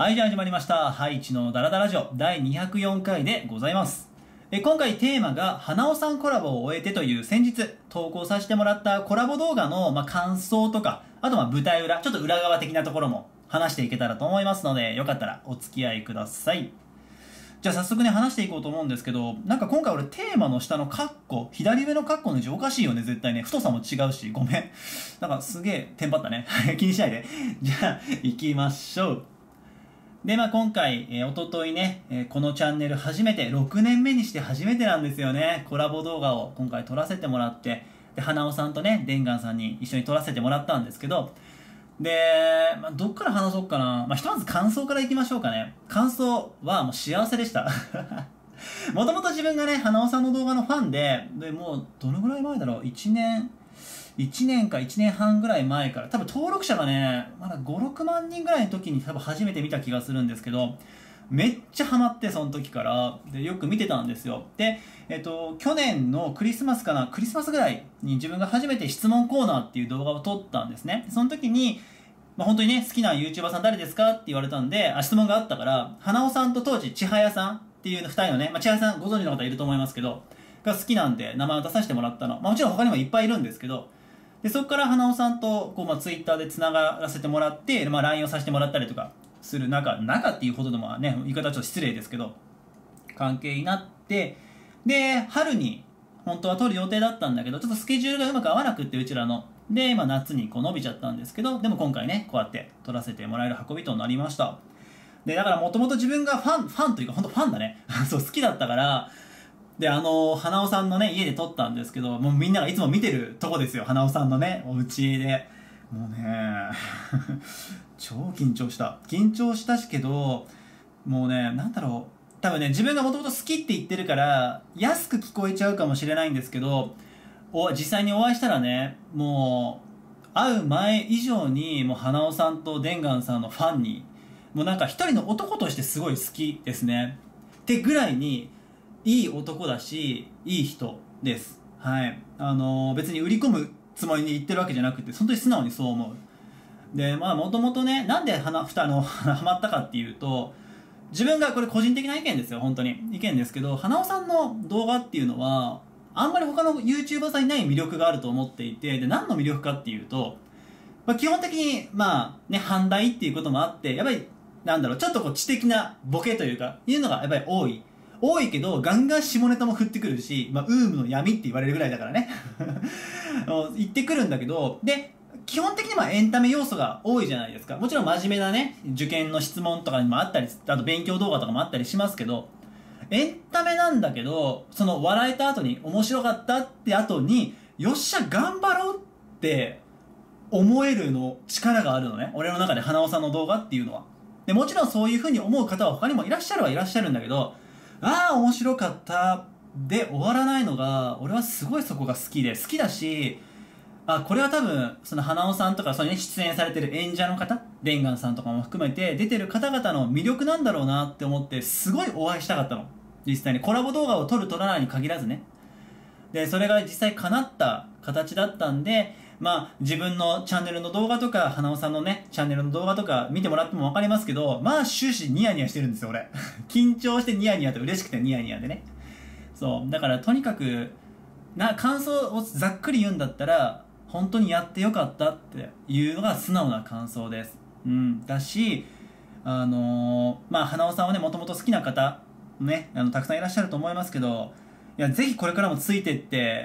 はい、じゃあ始まりました。ハイチのダラダラジオ第204回でございます。今回テーマが、花尾さんコラボを終えてという先日投稿させてもらったコラボ動画の、感想とか、あと舞台裏、ちょっと裏側的なところも話していけたらと思いますので、よかったらお付き合いください。じゃあ早速ね、話していこうと思うんですけど、なんか今回俺テーマの下のカッコ、左上のカッコの字おかしいよね、絶対ね。太さも違うし、ごめん。なんかすげえテンパったね。気にしないで。じゃあ、行きましょう。で、今回、おとといね、このチャンネル初めて、6年目にして初めてなんですよね。コラボ動画を今回撮らせてもらって、で、花尾さんとね、デンガンさんに一緒に撮らせてもらったんですけど、で、どっから話そうかな。ひとまず感想からいきましょうかね。感想はもう幸せでした。もともと自分がね、花尾さんの動画のファンで、もう、どのぐらい前だろう ?1 年か1年半ぐらい前から、多分登録者がね、まだ5、6万人ぐらいの時に多分初めて見た気がするんですけど、めっちゃハマって、その時から。で、よく見てたんですよ。で、去年のクリスマスかな、クリスマスぐらいに自分が初めて質問コーナーっていう動画を撮ったんですね。その時に、本当にね、好きな YouTuber さん誰ですかって言われたんで、質問があったから、花尾さんと当時、千早さんっていう二人のね、千早さんご存知の方いると思いますけど、が好きなんで名前を出させてもらったの。もちろん他にもいっぱいいるんですけど、で、そこから花尾さんと、Twitter で繋がらせてもらって、LINE をさせてもらったりとかする仲っていうほどでもね、言い方はちょっと失礼ですけど、関係になって、で、春に、本当は撮る予定だったんだけど、ちょっとスケジュールがうまく合わなくって、うちらの。で、夏に伸びちゃったんですけど、でも今回ね、こうやって撮らせてもらえる運びとなりました。で、だからもともと自分がファンというか、本当ファンだね。そう、好きだったから、で、花尾さんのね、家で撮ったんですけど、もうみんながいつも見てるとこですよ。花尾さんのね、お家で。もうね、超緊張した。緊張したしけど、もうね、多分ね、自分がもともと好きって言ってるから、安く聞こえちゃうかもしれないんですけど、実際にお会いしたらね、もう、会う前以上に、もう花尾さんとデンガンさんのファンに、もう一人の男としてすごい好きですね。ってぐらいに、いい男だし、いい人です。はい。別に売り込むつもりに言ってるわけじゃなくて、本当に素直にそう思う。で、もともとね、なんでハマったかっていうと、自分がこれ個人的な意見ですよ、本当に。意見ですけど、花尾さんの動画っていうのは、あんまり他の YouTuber さんにない魅力があると思っていて、で、何の魅力かっていうと、基本的に、反対っていうこともあって、やっぱり、ちょっと知的なボケというか、いうのがやっぱり多い。多いけど、ガンガン下ネタも振ってくるし、ウームの闇って言われるぐらいだからね。言ってくるんだけど、で、基本的にエンタメ要素が多いじゃないですか。もちろん真面目なね、受験の質問とかにもあったり、あと勉強動画とかもあったりしますけど、エンタメなんだけど、その笑えた後に面白かったって後に、よっしゃ頑張ろうって思える力があるのね。俺の中で花尾さんの動画っていうのは。で、もちろんそういう風に思う方は他にもいらっしゃるんだけど、面白かったで終わらないのが、俺はすごいそこが好きだし、これは多分、その花尾さんとか、出演されてる演者の方、デンガンさんとかも含めて、出てる方々の魅力なんだろうなって思って、すごいお会いしたかったの。実際にコラボ動画を撮らないに限らずね。で、それが実際叶った形だったんで、自分のチャンネルの動画とか、花尾さんのね、チャンネルの動画とか見てもらってもわかりますけど、終始ニヤニヤしてるんですよ、俺。緊張してニヤニヤと嬉しくてニヤニヤでね。そう。だからとにかく、感想をざっくり言うんだったら、本当にやってよかったっていうのが素直な感想です。だし、花尾さんはね、もともと好きな方、ね、たくさんいらっしゃると思いますけど、いや、ぜひこれからもついてって、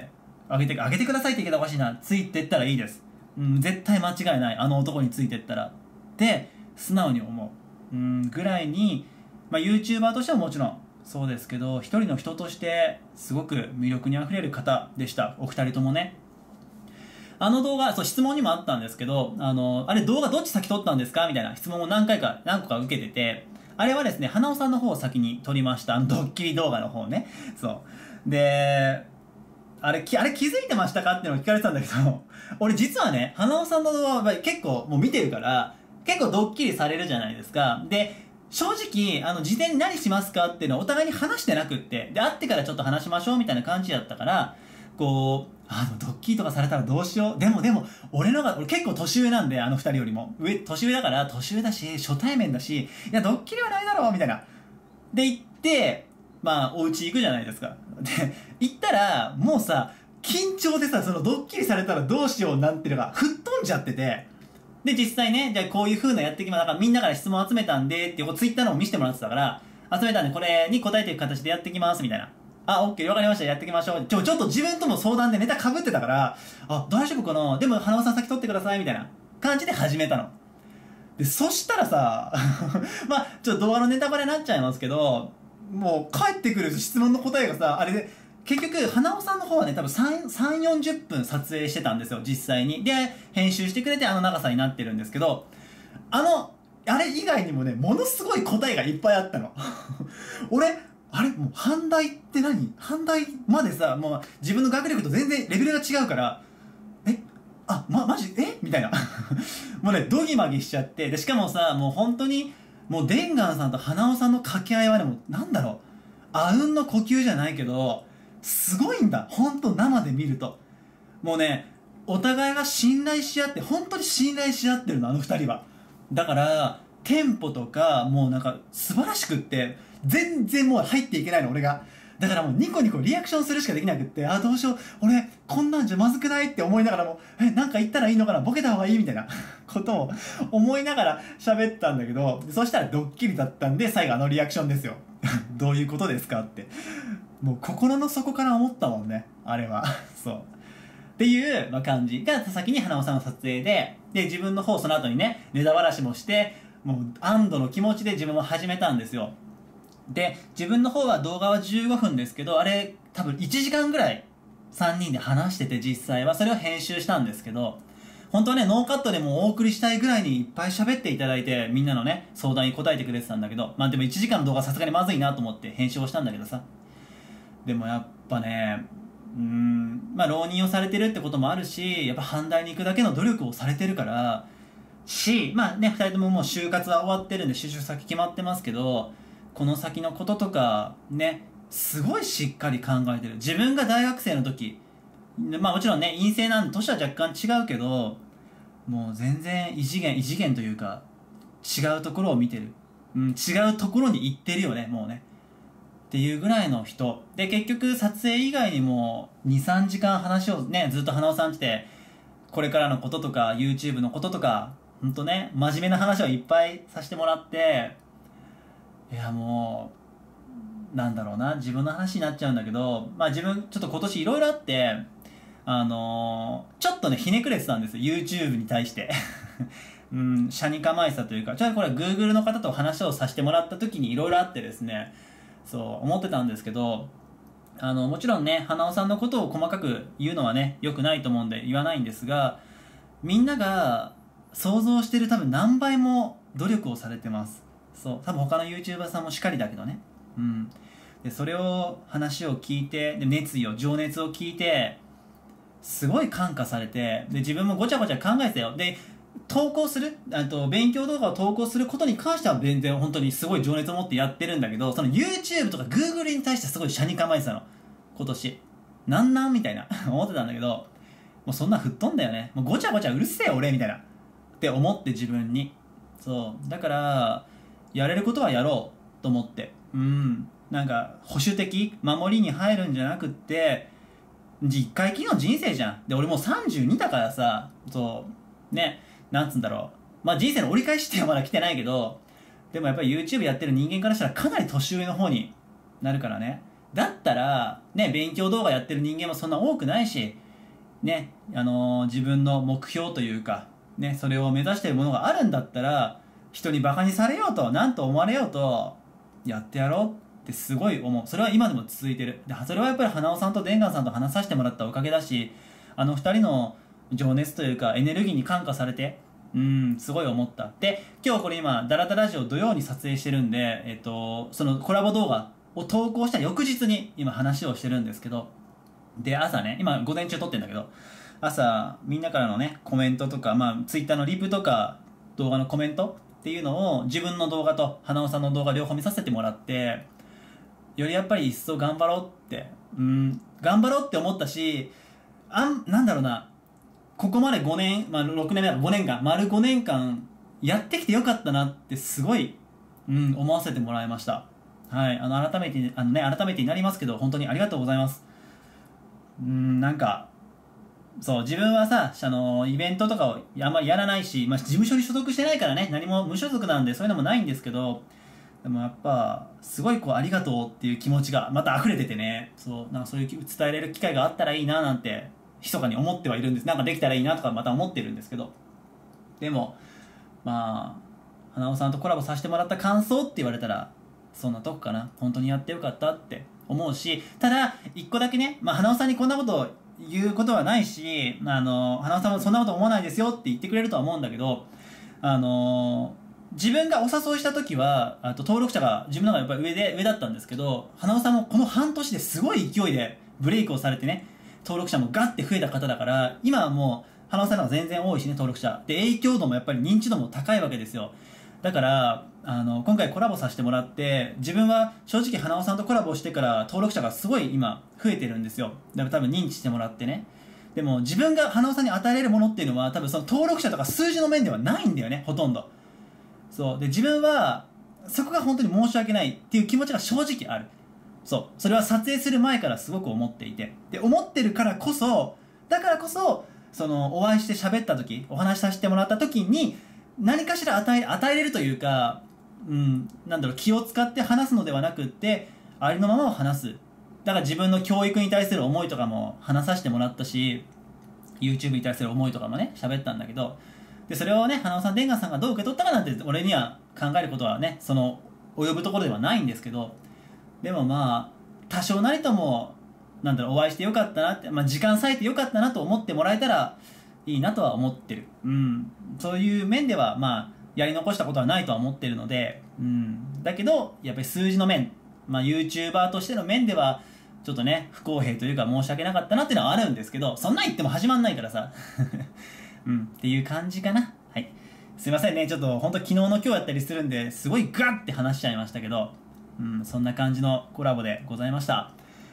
あげてくださいって言い方おかしいな。ついてったらいいです。絶対間違いない。あの男についてったら。って素直に思う。ぐらいに、YouTuber としてはもちろんそうですけど、一人の人としてすごく魅力にあふれる方でした。お二人ともね。あの動画、質問にもあったんですけど、あれ動画どっち先撮ったんですかみたいな質問を何個か受けてて、あれはですね、花尾さんの方を先に撮りました。ドッキリ動画の方ね。そう。で、あれ気づいてましたかっていうのを聞かれてたんだけど、俺実はね、花尾さんの動画は結構もう見てるから、結構ドッキリされるじゃないですか。で、正直、事前に何しますかっていうのはお互いに話してなくって、で、会ってからちょっと話しましょうみたいな感じだったから、 こうドッキリとかされたらどうしよう、でも俺結構年上なんで、あの二人よりも年上だから、年上だし初対面だし、いやドッキリはないだろうみたいなで行って、まあお家行くじゃないですか。で行ったらもうさ、緊張でさ、そのドッキリされたらどうしようなんていうのが吹っ飛んじゃってて、で実際ね、じゃあこういう風なやってきまだからみんなから質問集めたんでっていうツイッターのも見せてもらってたから、集めたんでこれに答えていく形でやってきますみたいな、あ、オッケーわかりました、やっていきましょう。ちょっと自分とも相談でネタ被ってたから、あ、大丈夫かな、でも花輪さん先取ってくださいみたいな感じで始めたの。でそしたらさまあちょっと動画のネタバレになっちゃいますけど、もう帰ってくる質問の答えがさ、あれで結局花尾さんの方はね、多分3、40分撮影してたんですよ、実際に。で編集してくれてあの長さになってるんですけど、あれ以外にもね、ものすごい答えがいっぱいあったの俺あれもう阪大って何、阪大までさ、もう自分の学力と全然レベルが違うから、マジみたいなもうねドギマギしちゃって、でしかもさ、もう本当にもうデンガンさんと花尾さんの掛け合いはね、もうなんだろう、あうんの呼吸じゃないけどすごいんだ、本当生で見ると。もうね、お互いが信頼し合って、本当に信頼し合ってるの、あの二人は。だからテンポとかもうなんか素晴らしくって、全然もう入っていけないの俺が。だからもうニコニコリアクションするしかできなくって、あ、どうしよう、俺こんなんじゃまずくないって思いながらも、なんか言ったらいいのかな、ボケた方がいいみたいなことを思いながら喋ったんだけど、そしたらドッキリだったんで、最後あのリアクションですよどういうことですかって、もう心の底から思ったもんね、あれはそうっていう、感じが先に花尾さんの撮影で、自分の方その後にねネタばらしもして、もう安堵の気持ちで自分も始めたんですよ。で自分の方は動画は15分ですけど、あれ多分1時間ぐらい3人で話してて、実際はそれを編集したんですけど、本当はねノーカットでもお送りしたいぐらいにいっぱい喋っていただいて、みんなのね相談に答えてくれてたんだけど、でも1時間の動画さすがにまずいなと思って編集をしたんだけどさ、でもやっぱね、浪人をされてるってこともあるし、やっぱ阪大に行くだけの努力をされてるから2人とももう就活は終わってるんで就職先決まってますけど、この先のこととかね、すごいしっかり考えてる。自分が大学生の時、もちろんね陰性なんで年は若干違うけど、もう全然異次元というか違うところを見てる、違うところに行ってるよね、もうねっていうぐらいの人で、結局撮影以外にも 2、3時間話をねずっと花尾さん来て、これからのこととか YouTube のこととか、ほんとね真面目な話をいっぱいさせてもらって、いやもうなんだろうな、自分の話になっちゃうんだけど、自分ちょっと今年いろいろあって、ちょっとねひねくれてたんですよ YouTube に対して車に構えてたというか、これは Google の方と話をさせてもらった時にいろいろあってですね、そう思ってたんですけど、もちろんね花尾さんのことを細かく言うのはね良くないと思うんで言わないんですが、みんなが想像してる多分何倍も努力をされてます。そう多分他の YouTuber さんもしっかりだけどね、でそれを話を聞いて、で情熱を聞いてすごい感化されて、で自分もごちゃごちゃ考えてたよ。で投稿する勉強動画を投稿することに関しては全然本当にすごい情熱を持ってやってるんだけど、その YouTube とか Google に対してすごい斜に構えてたの今年。なんみたいな思ってたんだけど、もうそんな吹っ飛んだよね、もうごちゃごちゃうるせえ俺みたいなって思って、自分に。そうだからやれることはやろうと思って、なんか保守的守りに入るんじゃなくって、一回きりの人生じゃん。で俺もう32だからさ、そうね、なんつうんだろう、人生の折り返しってはまだ来てないけど、でもやっぱり YouTube やってる人間からしたらかなり年上の方になるからね。だったらね、勉強動画やってる人間もそんな多くないしね、自分の目標というかね、それを目指しているものがあるんだったら、人にバカにされようと何と思われようとやってやろうってすごい思う。それは今でも続いてる。でそれはやっぱり花尾さんとデンガンさんと話させてもらったおかげだし、二人の情熱というかエネルギーに感化されて、すごい思った。で今日これ今ダラダラジオ土曜に撮影してるんで、そのコラボ動画を投稿した翌日に今話をしてるんですけど、で朝ね、今午前中撮ってんだけど、朝みんなからのねコメントとか、ツイッターのリプとか動画のコメントっていうのを自分の動画と花尾さんの動画両方見させてもらって、よりやっぱり一層頑張ろうって、 頑張ろうって思ったし、なんだろうな、ここまで5年、6年目だから5年間、丸5年間やってきてよかったなってすごい、思わせてもらいました。はい、改めてになりますけど、本当にありがとうございます。なんか、そう、自分はさ、イベントとかをあんまりやらないし、事務所に所属してないからね、何も無所属なんでそういうのもないんですけど、でもやっぱ、すごいありがとうっていう気持ちがまた溢れててね、なんかそういう伝えれる機会があったらいいななんて、密かに思ってはいるんです。なんかできたらいいなとかまた思ってるんですけど。でも、花尾さんとコラボさせてもらった感想って言われたら、そんなとこかな。本当にやってよかったって思うし、ただ、一個だけね、花尾さんにこんなことを言うことはないし、花尾さんもそんなこと思わないですよって言ってくれるとは思うんだけど、自分がお誘いした時は、登録者が自分の方がやっぱり上だったんですけど、花尾さんもこの半年ですごい勢いでブレイクをされてね、登録者もガッて増えた方だから、今はもう、花尾さんの方が全然多いしね、登録者。で、影響度もやっぱり認知度も高いわけですよ。だから、今回コラボさせてもらって、自分は正直花尾さんとコラボしてから登録者がすごい今増えてるんですよ。だから多分認知してもらってね。でも自分が花尾さんに与えれるものっていうのは多分その登録者とか数字の面ではないんだよね、ほとんど。そう。で、自分はそこが本当に申し訳ないっていう気持ちが正直ある。そう。それは撮影する前からすごく思っていて。で、思ってるからこそ、お会いして喋った時、お話しさせてもらった時に、何かしら与えれるというか、気を使って話すのではなくって、ありのままを話す。だから自分の教育に対する思いとかも話させてもらったし、YouTube に対する思いとかもね、喋ったんだけど、で、それをね、花尾さん、デンガさんがどう受け取ったかなんて、俺には考えることはね、及ぶところではないんですけど、でも多少なりとも、お会いしてよかったなって、時間割いてよかったなと思ってもらえたらいいなとは思ってる。そういう面では、やり残したことはないとは思ってるので、だけど、やっぱり数字の面、YouTuber としての面では、ちょっとね、不公平というか申し訳なかったなっていうのはあるんですけど、そんなん言っても始まんないからさ。っていう感じかな。はい。すいませんね、ちょっと本当昨日の今日やったりするんで、すごいガッて話しちゃいましたけど、そんな感じのコラボでございました。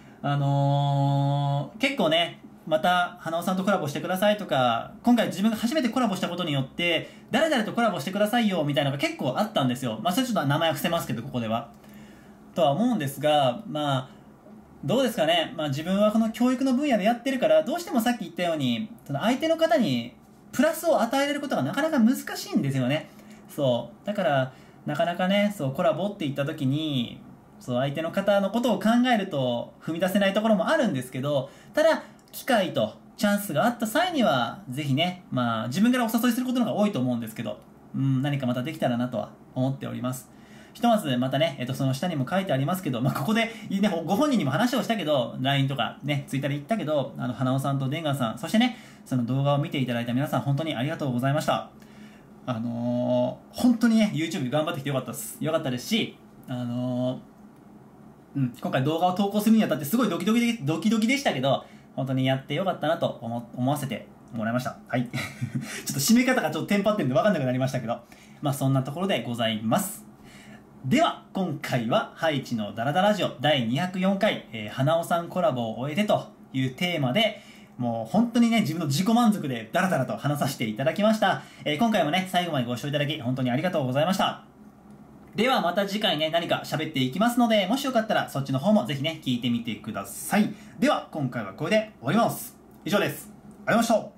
結構ね、また花尾さんとコラボしてくださいとか、今回自分が初めてコラボしたことによって誰々とコラボしてくださいよみたいなのが結構あったんですよ。それちょっと名前は伏せますけど、ここではとは思うんですが、どうですかね。自分はこの教育の分野でやってるから、どうしてもさっき言ったように相手の方にプラスを与えれることがなかなか難しいんですよね。そうだからなかなかね、コラボって言った時に相手の方のことを考えると踏み出せないところもあるんですけど、ただ機会とチャンスがあった際にはぜひね、自分からお誘いすることの方が多いと思うんですけど、何かまたできたらなとは思っております。ひとまずまたね、その下にも書いてありますけど、ここで、ね、ご本人にも話をしたけど、LINE とかね、Twitter で言ったけど、花尾さんとデンガンさん、そしてね、その動画を見ていただいた皆さん、本当にありがとうございました。本当にね、YouTube 頑張ってきてよかったです。よかったですし、今回動画を投稿するにあたってすごいドキドキでしたけど、本当にやってよかったなと思わせてもらいました。はい。ちょっと締め方がちょっとテンパってるんで分かんなくなりましたけど、そんなところでございます。では、今回はハイチのダラダラジオ第204回、花尾さんコラボを終えてというテーマで、もう本当にね、自分の自己満足でダラダラと話させていただきました。今回もね、最後までご視聴いただき、本当にありがとうございました。ではまた次回ね、何か喋っていきますので、もしよかったらそっちの方もぜひね、聞いてみてください。では、今回はこれで終わります。以上です。ありがとうございました。